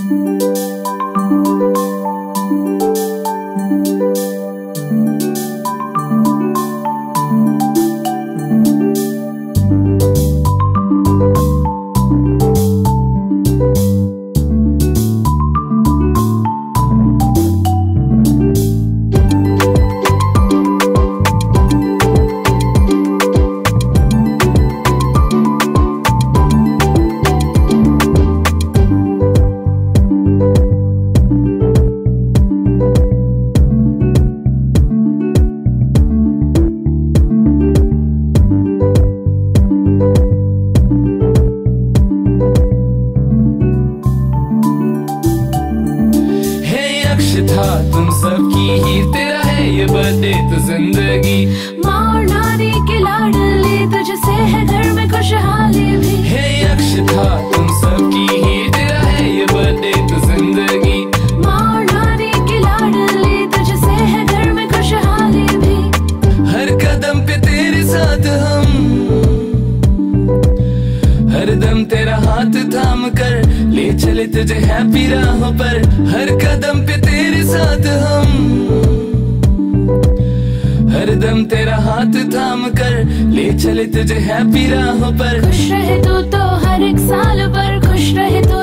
था तुम सबकी ही, तेरा है ये बर्थडे तो जिंदगी। माँ और नानी के लाडले, तुझसे है घर में खुशहाली भी। हे यक्ष था तुम सबकी ही, तेरा है ये बर्थडे तो जिंदगी। माँ और नानी के लाडले, तुझसे है घर में खुशहाली भी। हर कदम पे तेरे साथ हम, हर दम तेरा हाथ थाम कर ले चले तुझे हैप्पी राहों पर। हर कदम पे तेरे साथ हम, हर दम तेरा हाथ थाम कर ले चले तुझे हैप्पी राहों पर। खुश रहे तू तो हर एक साल पर, खुश रहे तू